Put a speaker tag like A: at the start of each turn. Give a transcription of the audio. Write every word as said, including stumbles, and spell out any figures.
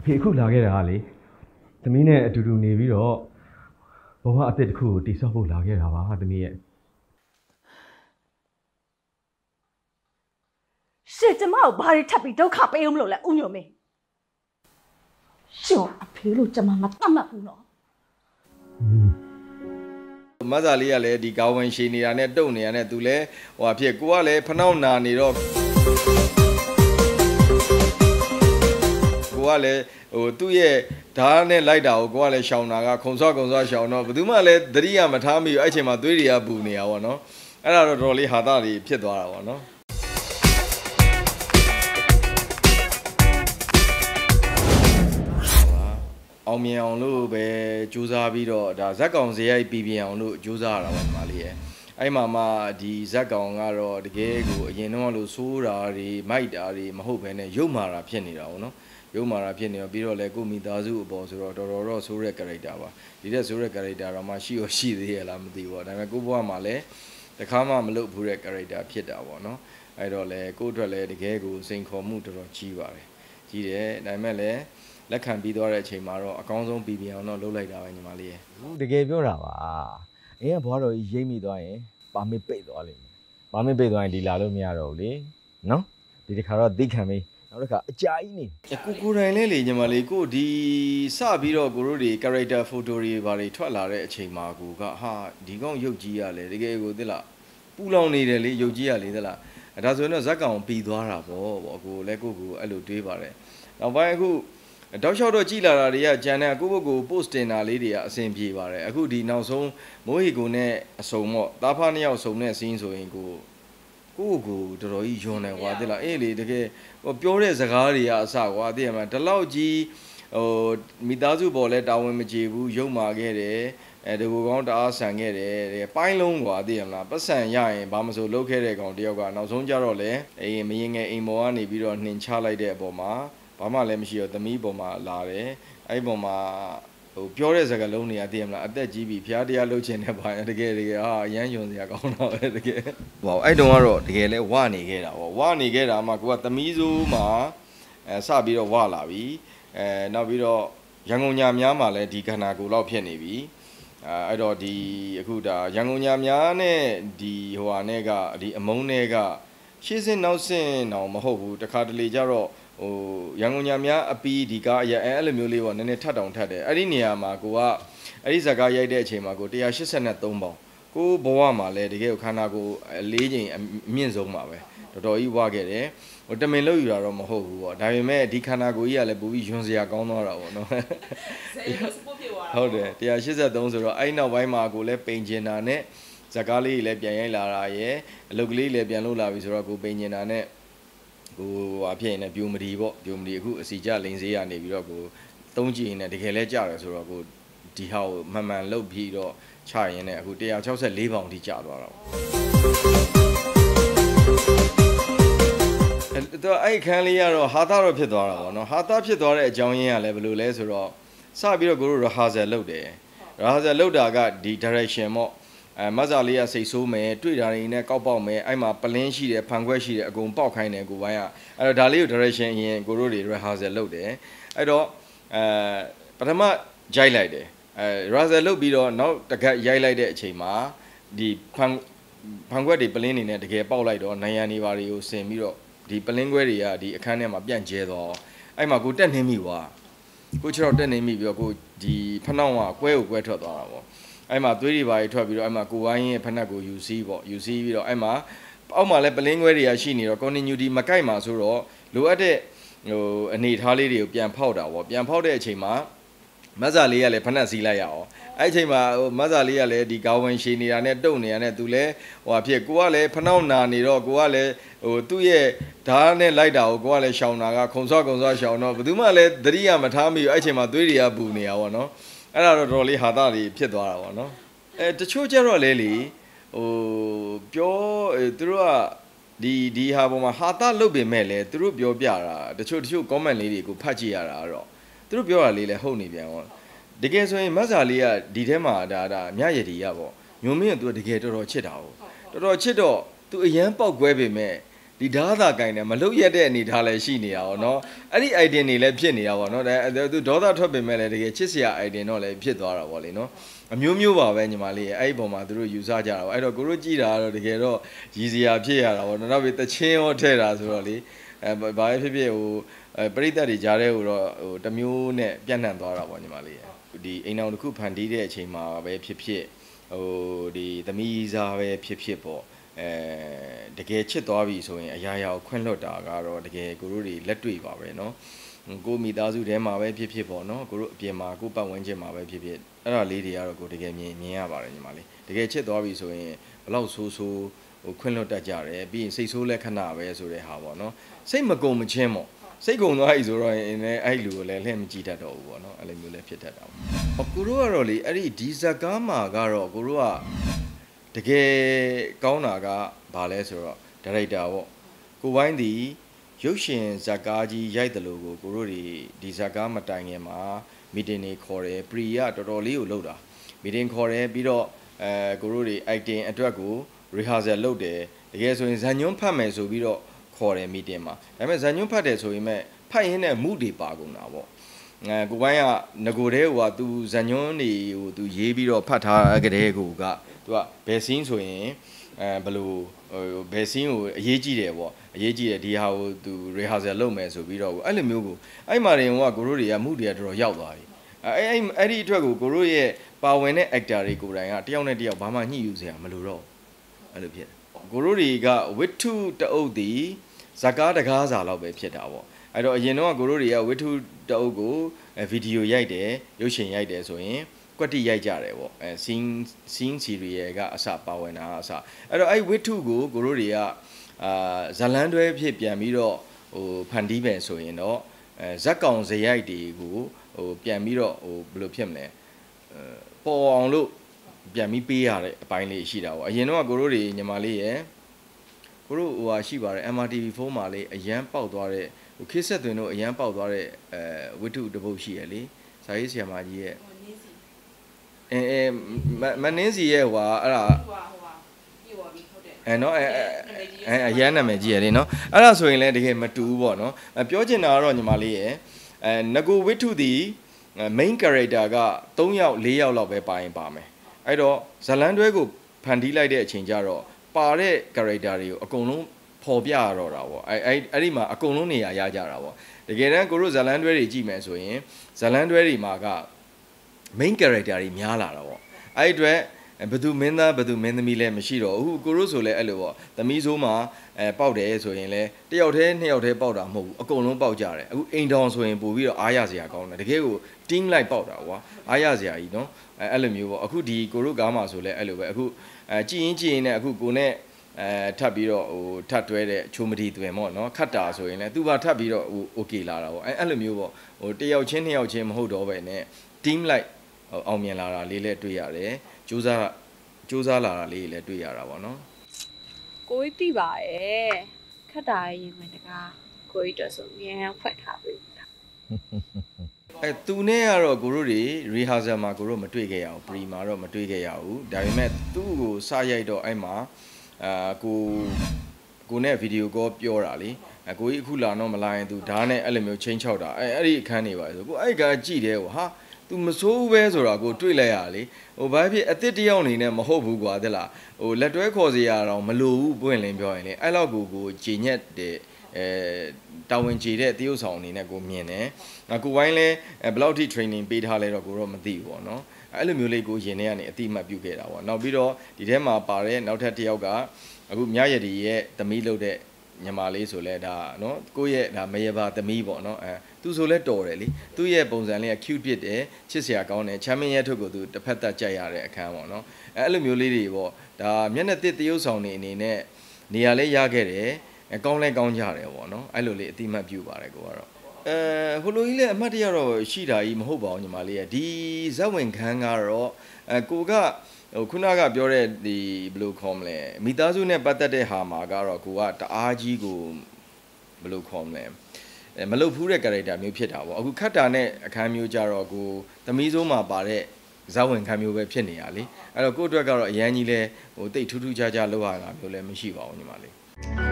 A: ဖေအခုလာခဲ့တာလေသမီးနဲ့အတူတူနေပြီးတော့ဘဝအသက်တစ်ခုကိုတိဆောက်ဖို့လာခဲ့တာပါသမီးရဲ့
B: ရှစ်ကျမကိုဘာတွေထပ်ပြီးဒုက္ခပေးအောင်မလို့လဲဦးညိုမင်းရှင်အဖေလို့ကျမမတတ်မှတ်ဘူးနော်
C: မဇာလေးကလည်းဒီကောင်းဝင်ရှိနေတာနဲ့တုံနေရတဲ့သူလဲဟိုအဖြစ်ကိုကလည်းဖနှောက်နာနေတော့ကိုကလည်းဟိုသူ့ရဲ့ဓာတ်နဲ့လိုက်တာကိုကိုကလည်းရှောင်တာကခုံစောခုံစောရှောင်တော့ဘယ်သူမှလည်းသတိရမထားမိဘူးအဲ့ချိန်မှာသွေးတွေကပူနေတာပေါ့နော်အဲ့ဒါတော့တော်လေးဟာတာတွေဖြစ်သွားတာပေါ့နော်အောင်မြင်အောင်လို့ပဲကြိုးစားပြီးတော့ဒါဇက်ကောင်ဇေယိုက်ပြည်ပြအောင်လို့ကြိုးစားရတာပါဒီမှာလေးရဲ့အဲ့မှာမှဒီဇက်ကောင်ကတော့တကယ်ကိုအရင်တော့လို့ဆိုးတာတွေမိုက်တာတွေမဟုတ်ဘဲနဲ့ရုပ်မာတာဖြစ်နေတာပေါ့နော်ရုပ်မာတာဖြစ်နေတော့ပြီးတော့လည်းကိုမိသားစုအပေါ်ဆိုတော့တော်တော်တော့ဆိုးတဲ့ character ပါဒီတဲ့ဆိုးတဲ့ character တော့မှရှိရရှိသေးရလားမသိဘူးပေါ့ဒါပေမဲ့ကိုဘွားမှာလည်းတခါမှမလုပ်ဘူးတဲ့ character ဖြစ်တာပေါ့နော်အဲ့တော့လည်းကိုအတွက်လည်းတကယ်ကိုစိန်ခေါ်မှုတော်တော်ကြီးပါတယ်ကြီးတယ်ဒါပေမဲ့လည်းလက်ခံပြီးသွားတဲ့အချိန်မှာတော့အကောင်းဆုံးပြည်ပြအောင်တော့လုပ်လိုက်တာပဲညီမလေးရဲ့
D: တကယ်ပြောတာပါအင်းကဘွားတော်ကြီးရိပ်မိသွားရင်ပါမစ်ပိတ်သွားလိမ့်မယ်ပါမစ်ပိတ်သွားရင်ဒီလာလို့မရတော့ဘူးလေနော်ဒီတစ်ခါတော့သိခံပြီနောက်တစ်ခါအကြာကြီးနေ
C: ကိုကိုတိုင်လေးလေညီမလေးကိုဒီစပြီးတော့ကိုတို့တွေ character photo တွေဘာတွေထွက်လာတဲ့အချိန်မှာကိုကဟာဒီကောင်ရုပ်ကြီးရလေတကယ်ကိုသိလားပူလောင်နေတယ်လေရုပ်ကြီးရလေသိလားဒါဆိုရင်တော့ဇက်ကောင်ပြီးသွားတာပေါ့ပေါ့ကိုလည်းကိုကိုအဲ့လိုတွေးပါတယ်နောက်ပိုင်းအခုတောက်လျှောက်တော့ကြည်လာတာတွေကဂျန်နဲ့ကိုယ့်ဘက်ကို post တင်တာလေးတွေကအဆင်ပြေပါတယ်အခုဒီနောက်ဆုံးမိုးဟီကိုနဲ့အစုံပေါ့တားဖားနှစ်ယောက်စုံတဲ့စီးဆိုရင်ကိုကိုယ့်ကိုတော်တော်ကြီးယွန်းတယ်ကွာသိလားအေးလေတကယ်ဟိုပြောတဲ့စကားတွေကအစကွာသိရမှာဒီလောက်ကြီးဟိုမိသားစုပေါ်လဲတာဝန်မကျေဘူးရုံမာခဲ့တယ်အဲဒီကိုကောင်းတအားဆန်ခဲ့တယ်ပိုင်းလုံးကွာသိရမလားပတ်စံရရင်ဘာမဆိုလုပ်ခဲ့တဲ့ကောင်တယောက်ကနောက်ဆုံးကြတော့လေအေးမရင်ငယ်အိမ်ပေါ်ကနေပြီးတော့နှင်ချလိုက်တဲ့အပေါ်မှာဘာမှလည်းမရှိတော့သမီးပေါ်မှာလာတယ်အဲ့ပေါ်မှာဟိုပြောတဲ့စကားလုံးတွေကသိရမလားအသက်ကြီးပြီဖျားတရားလှုပ်ချင်တဲ့ဘာတကယ်တကယ်ဟာအရန်ယွန်စရာကောင်းတော့ပဲတကယ်ဟောအဲ့တုန်းကတော့တကယ်လဲဝနေခဲ့တာပေါ့ဝနေခဲ့တာမှကိုကသမီးစိုးမှာအဲစပြီးတော့ဝလာပြီအဲနောက်ပြီးတော့ရန်ကုန်ညာများမှာလည်းဒီခန္ဓာကိုယ်လောက်ဖြစ်နေပြီအဲအဲ့တော့ဒီအခုဒါရန်ကုန်ညာများနဲ့ဒီဟိုဟာနဲ့ကဒီအမုန်းနဲ့ကရှေ့စင်းနောက်စင်းတော့မဟုတ်ဘူးတခါတလေကျတော့ဟိုရန်ကုန်ညာများအပီးဒီကားအရအဲ့လိုမျိုးလေးပေါ့နည်းနည်းထပ်တောင်ထပ်တယ်အဲ့ဒီနေရာမှာကိုကအဲ့ဒီဇာကားရိုက်တဲ့အချိန်မှာကိုone eighty-threeပေါင်ကိုဘဝမှာလည်းတကယ်ကိုခန္ဓာကိုလေးချိန်အမြင့်ဆုံးပါပဲတော်တော်ကြီးဝခဲ့တယ်ဟိုတမင်လို့ယူတာတော့မဟုတ်ဘူးပေါ့ဒါပေမဲ့ဒီခန္ဓာကိုကြီးကလည်းပိုပြီးယွန်စရာကောင်းသွားတာပေါ့နော်ဟုတ်တယ်one eighty-threeဆိုတော့အဲ့နောက်ပိုင်းမှာကိုလည်းပိန်ကျင်တာနဲ့ဇာကားလေးလည်းပြန်ရိုက်လာတာရယ်အလုပ်ကလေးလည်းပြန်လုပ်လာပြီဆိုတော့ကိုပိန်ကျင်တာနဲ့ကိုအဖြစ်နေပြိုမဒီပေါ့ပြိုမဒီအခုအစီကြလိန်စေးရနေပြီးတော့ကိုသုံးကြည့်နေတကယ်လဲကြတယ်ဆိုတော့ကိုဒီဟာကိုမှန်မှန်လုတ်ပြီးတော့ချရင်လည်းအခုone sixty-fourပေါင်ထိကျသွားတာပေါ့အဲ့တော့အဲ့ခန်းလေးကတော့ဟာတာတော့ဖြစ်သွားတာပေါ့နော်ဟာတာဖြစ်သွားတဲ့အကြောင်းရင်းကလည်းဘယ်လိုလဲဆိုတော့စပြီးတော့ကိုတို့ rehearsal လုပ်တယ် rehearsal လုပ်တာကဒီ direction ပေါ့အဲမဇာလေးကစိတ်ဆိုးမယ်တွေ့တာတွေနဲ့ကောက်ပေါက်မယ်အဲ့မှာပလင်းရှိတယ်ဖန်ခွက်ရှိတယ်အကုန်ပေါက်ခိုင်းတယ်ကိုပိုင်းကအဲ့တော့ဒါလေးကို direction အရင်ကိုတို့တွေ rehearsal လုပ်တယ်အဲ့တော့အဲပထမရိုက်လိုက်တယ်အဲ rehearsal လုပ်ပြီးတော့နောက်တကက်ရိုက်လိုက်တဲ့အချိန်မှာဒီဖန်ဖန်ခွက်တွေပလင်းနေနဲ့တကယ်ပေါက်လိုက်တော့နိုင်ရန်နေပါတွေကိုဆင်ပြီးတော့ဒီပလင်းခွဲတွေကဒီအခန်းထဲမှာပြန့်ကျဲသွားအဲ့မှာကိုတက်နေမိွာကိုချောက်တက်နေမိပြီးတော့ကိုဒီဖနှောင်းကကွဲကိုကွဲထွက်သွားတာပေါ့အဲ့မှာသွေးတွေပါထွက်ပြီးတော့အဲ့မှာကိုဝိုင်းရဲ့ဖက်နှက်ကိုယူစီးပေါ့ယူစီးပြီးတော့အဲ့မှာအောက်မှာလည်းပလင်းခွဲတွေကရှိနေတော့ continuity မကိုက်မှာဆိုတော့လိုအပ်တဲ့ဟိုအနေထားလေးတွေကိုပြန်ဖောက်တာပေါ့ပြန်ဖောက်တဲ့အချိန်မှာမဇာလေးကလည်းဖက်နှက်စီးလိုက်ရအောင်အဲ့အချိန်မှာဟိုမဇာလေးကလည်းဒီကောင်းဝင်ရှိနေတာနဲ့တုံနေရတဲ့သူလည်းဟိုအဖြစ်ကိုကလည်းဖနှောက်နာနေတော့ကိုကလည်းဟိုသူ့ရဲ့ဓာတ်နဲ့လိုက်တာကိုကိုကလည်းရှောင်တာကခုံစောခုံစောရှောင်တော့ဘယ်သူမှလည်းသတိရမထားမိဘူးအဲ့အချိန်မှာသွေးတွေကပူနေတာပေါ့နော်အဲ့ဒါတော့တော်လေးဟာတာတွေဖြစ်သွားတာပေါ့နော်အဲတချို့ကျတော့လေလေဟိုပြောသူတို့ကဒီဒီဟာပေါ်မှာဟာတာလုတ်ပင်မဲ့လေသူတို့ပြောပြတာတချို့တချို့ comment လေးတွေကိုဖတ်ကြည့်ရတာတော့သူတို့ပြောတာလေးလည်းဟုတ်နေပြန်ပေါ့တကယ်ဆိုရင်မဇာလေးကဒီထဲမှာဒါဒါမြရည်တီရပေါ့ညုံမင်းကသူကတကယ်တော်တော်ချစ်တာဟုတ်တော်တော်ချစ်တော့သူအရန်ပေါက်ကွဲပေမဲ့ဒီဓာတ်သာကိုင်းတယ်မလုတ်ရက်တဲ့အနေထားလည်းရှိနေတာပေါ့နော်အဲ့ဒီ item တွေလည်းဖြစ်နေတာပေါ့နော်ဒါသူဒေါသထွက်ပေမဲ့လည်းတကယ်ချစ်စရာ item တော့လည်းဖြစ်သွားတာပေါ့လေနော်အမျိုးမျိုးပါပဲညီမလေးအဲ့ဒီပုံမှာသူတို့ယူဆကြတာပေါ့အဲ့တော့ကိုတို့ကြည့်တာကတော့တကယ်တော့ရည်စရာဖြစ်ရတာပေါ့နော်နောက်ပြီးတချင်းရောထည့်တာဆိုတော့လေအဲဘာပဲဖြစ်ဖြစ်ဟိုပရိသတ်တွေကြားထဲဟိုတော့ဟိုတမျိုးနဲ့ပြန့်နှံ့သွားတာပေါ့ညီမလေးဒီအိမ်အောင်တစ်ခုဖန်တီးတဲ့အချိန်မှာပဲဖြစ်ဖြစ်ဟိုဒီသမီးစားပဲဖြစ်ဖြစ်ပေါ့အဲတကယ်ချစ်သွားပြီဆိုရင်အရာရာကိုခွင့်လွှတ်တာကတော့တကယ်ကိုတို့တွေလက်တွေ့ပါပဲเนาะကိုမိသားစုထဲမှာပဲဖြစ်ဖြစ်ပေါ့เนาะကိုတို့အပြင်မှာကိုပတ်ဝန်းကျင်မှာပဲဖြစ်ဖြစ်အဲ့ဒါလေးတွေကတော့ကိုတကယ်မြင်မြင်ရပါတယ်ညီမလေးတကယ်ချစ်သွားပြီဆိုရင်ဘလောက်ဆိုးဆိုးဟိုခွင့်လွှတ်တတ်ကြတယ်ပြီးရင်စိတ်ဆိုးလက်ခဏပဲဆိုတဲ့ဟာပေါ့เนาะစိတ်မကုန်မချင်းပေါ့စိတ်ကုန်သွားပြီဆိုတော့ရင်လည်းအဲ့လူကိုလည်းလှည့်မကြည့်တတ်တော့ဘူးပေါ့เนาะအဲ့လိုမျိုးလည်းဖြစ်တတ်တာပေါ့ကိုတို့ကတော့လေအဲ့ဒီဒီဇက်ကားမှာကတော့ကိုတို့ကတကယ်ကောင်းတာကဘာလဲဆိုတော့ဒါရိုက်တာပေါ့ကိုဝိုင်းဒီရုပ်ရှင်ဇက်ကားကြီးရိုက်တယ်လို့ကိုကိုတို့တွေဒီဇက်ကားမတိုင်ခင်မှာမီတင်တွေခေါ်တယ်ပရီကတော်တော်လေးကိုလုပ်တာမီတင်ခေါ်တယ်ပြီးတော့အဲကိုတို့တွေ item အတွက်ကို rehearsal လုပ်တယ်တကယ်ဆိုရင်ဇာညွန်းဖတ်မယ်ဆိုပြီးတော့ခေါ်တယ်မီတင်မှာဒါပေမဲ့ဇာညွန်းဖတ်တယ်ဆိုရင်မဲ့ဖတ်ရင်းနဲ့မှုတွေပါကုန်တာပေါ့အဲကိုဝိုင်းကငကိုတဲ့ဟိုကသူဇာညွန်းတွေကိုသူရေးပြီးတော့ဖတ်ထားကြတဲ့ကိုကသူကဘယ်စင်းဆိုရင်အဲဘယ်လိုဟိုဘယ်စင်းကိုအရေးကြီးတယ်ပေါ့အရေးကြီးတယ်ဒီဟာကိုသူ rehearsal လုပ်မယ်ဆိုပြီးတော့အဲ့လိုမျိုးကိုအဲ့မှာတင်ကကိုတို့တွေကမှုတွေကတော်တော်ရောက်သွားပြီအဲ့အဲ့အဲ့ဒီအတွက်ကိုကိုတို့ရဲ့ပါဝင်တဲ့ actor တွေကိုယ်တိုင်ကတယောက်နဲ့တယောက်ဘာမှညှိယူစရာမလိုတော့အဲ့လိုဖြစ်ကိုတို့တွေကဝိထုတအုပ်ဒီဇကားတကားစာလောက်ပဲဖြစ်တာပေါ့အဲ့တော့အရင်တော့ကိုတို့တွေကဝိထုတအုပ်ကိုဗီဒီယိုရိုက်တယ်ရုပ်ရှင်ရိုက်တယ်ဆိုရင်ကွက်တိရိုက်ကြတယ်ပေါ့အဲ scene scene serial ကအစပါဝင်တာအစအဲ့တော့အဲ့ဝိထုကိုကိုတို့တွေကအာဇလန်းတွဲဖြစ်ပြန်ပြီးတော့ဟိုဖန်တီးမယ်ဆိုရင်တော့အဲဇက်ကောင်ဇရိုက်တွေကိုဟိုပြန်ပြီးတော့ဟိုဘယ်လိုဖြစ်မလဲအဲပေါ်အောင်လို့ပြန်ပြီးပေးရတဲ့အပိုင်းလေးရှိတာပေါ့အရင်တော့ကိုတို့တွေညီမလေးရယ်ကိုတို့ဟိုဟာရှိပါတယ် M R T V ဖုန်းမှာလေးအရန်ပေါက်သွားတဲ့ဟိုခေတ်ဆက်သွင်းတို့အရန်ပေါက်သွားတဲ့အဲဝိထုတပုတ်ရှိရလေဇာရေးဆရာမကြီးရဲ့အဲအဲမနင်းစီရဲ့ဟိုဟာအဲ့ဒါအဲနော်အဲအဲအရန်နာမည်ကြီးရလေနော်အဲ့ဒါဆိုရင်လည်းတကယ်မတူဘူးပေါ့နော်ပြောချင်တာကတော့ညီမလေးရဲ့အဲငကိုဝိထုဒီ main character က၃ယောက်၄ယောက်လောက်ပဲပါရင်ပါမယ်အဲ့တော့ဇလန်းတွဲကိုဖန်တီးလိုက်တဲ့အချိန်ကျတော့ပါတဲ့ character တွေကိုအကုန်လုံးပေါ်ပြရတော့တာပေါ့အဲအဲ့အဲ့ဒီမှာအကုန်လုံးနေရာရကြတာပေါ့တကယ်တမ်းကိုတို့ဇလန်းတွဲတွေကြည့်မယ်ဆိုရင်ဇလန်းတွဲတွေမှာက main character တွေများလာတာပေါ့အဲ့ဒီအတွက်ဘယ်သူမင်းသားဘယ်သူမင်းသမီးလဲမရှိတော့ဘူးကိုတို့ဆိုလဲအဲ့လိုပေါ့သမီးဆိုးမှာအဲပေါက်တယ်ဆိုရင်လဲတယောက်တည်းနှစ်ယောက်တည်းပေါက်တာမဟုတ်ဘူးအကုန်လုံးပေါက်ကြတယ်အခုအိမ်တောင်ဆိုရင်ပို့ပြီးတော့အားရစရာကောင်းတယ်တကယ်ကို team လိုက်ပေါက်တာကွာအားရစရာကြီးနော်အဲအဲ့လိုမျိုးပေါ့အခုဒီကိုတို့ကားမှာဆိုလဲအဲ့လိုပဲအခုအဲကြည်ရင်ကြည်ရင်နဲ့အခုကိုနဲ့အဲထပ်ပြီးတော့ဟိုထပ်တွဲတဲ့ချိုမတီတွင်ပေါ့နော်ခတ်တာဆိုရင်လဲသူပါထပ်ပြီးတော့ဟို okay လာတာပေါ့အဲအဲ့လိုမျိုးပေါ့ဟိုတယောက်ချင်းနှစ်ယောက်ချင်းမဟုတ်တော့ပဲနဲ့ team လိုက်အောင်မြင်လာတာလေးလည်းတွေ့ရတယ်ကြိုးစားကြိုးစားလာတာလေးလည်းတွေ့ရတာပေါ့နော်
E: ကိုကြီးသိပါရဲ့ခက်တာရင်ဝင်တကားကိုကြီးတော်ဆိုရန်ဖွက်ထားပြီ
C: အဲသူနဲ့ကတော့ကိုတို့တွေ rehearsal မှာကိုတို့မတွေ့ခဲ့ရဘူး pre မှာတော့မတွေ့ခဲ့ရဘူးဒါပေမဲ့သူ့ကိုစရိုက်တော့အဲ့မှာအာကိုကိုနဲ့ video call ပြောတာလေအကိုကြီးအခုလာတော့မလာရင်သူဓာတ်နဲ့အဲ့လိုမျိုးချင်းချောက်တာအဲအဲ့ဒီအခန်းနေပါဆိုကိုအဲ့ကကြည့်တယ်ဟိုဟာသူမစိုးဘူးပဲဆိုတာကိုတွေ့လိုက်ရလေဟိုဘာဖြစ်အစ်စ်တယောက်အနေနဲ့မဟုတ်ဘူးကွာတဲ့လားဟိုလက်တွဲခေါ်စီရအောင်မလိုဘူးပွင့်လင်းပြောရင်လေအဲ့လောက်ကိုကိုဂျင်ညက်တဲ့အဲတာဝန်ကြီးတဲ့တရုတ်ဆောင်အနေနဲ့ကိုမြင်တယ်ကိုဝိုင်းလဲဘယ်လောက်ထိ training ပေးထားလဲတော့ကိုတော့မသိဘူးပေါ့နော်အဲ့လိုမျိုးလေးကိုရင်ထဲကနေအတိအမှတ်ပြုခဲ့တာပေါ့နောက်ပြီးတော့ဒီထဲမှာပါတဲ့နောက်ထပ်တယောက်ကအခုမြရည်ရဲ့သမီးလုပ်တဲ့ညီမလေးဆိုလဲဒါနော်ကိုယ့်ရဲ့ဒါမရပါသမီးပေါ့နော်အဲသူဆိုလဲတော်တယ်လေသူ့ရဲ့ပုံစံလေးက cute ဖြစ်တယ်ချစ်စရာကောင်းတယ်ချမ်းမင်းရဲ့ထုတ်ကိုသူတစ်ဖက်သက်ကြိုက်ရတဲ့အခန်းပေါ့နော်အဲအဲ့လိုမျိုးလေးတွေပေါ့ဒါမျက်နှာတစ်တရုပ်ဆောင်နေအနေနဲ့နေရာလေးရခဲ့တယ်အကောင်းလဲကောင်းကြတယ်ပေါ့နော်အဲ့လိုလေးအတိမတ်ပြုပါတယ်ကိုကတော့အဲဟိုလိုကြီးလဲအမှတ်တရတော့ရှိတာကြီးမဟုတ်ပါဘူးညီမလေးရဲ့ဒီဇက်ဝင်ခန်းကတော့အဲကိုကဟိုခုနကပြောတဲ့ဒီဘယ်လိုခေါ်မလဲမိသားစုနဲ့ပတ်သက်တဲ့ဟာမှာကတော့ကိုကတအားကြီးကိုဘယ်လိုခေါ်မလဲအဲမလုပ်ဘူးတဲ့ character မျိုးဖြစ်တာပေါ့အခုခတ်တာနဲ့အခန်းမျိုးကြတော့ကိုသမီးစိုးမှာပါတဲ့ဇဝင်ခန်းမျိုးပဲဖြစ်နေရလေအဲ့တော့ကိုအတွက်ကတော့အရန်ကြီးလဲဟိုတိတ်ထူးထူးခြားခြားလောက်ရတာမျိုးလည်းမရှိပါဘူးညီမလေး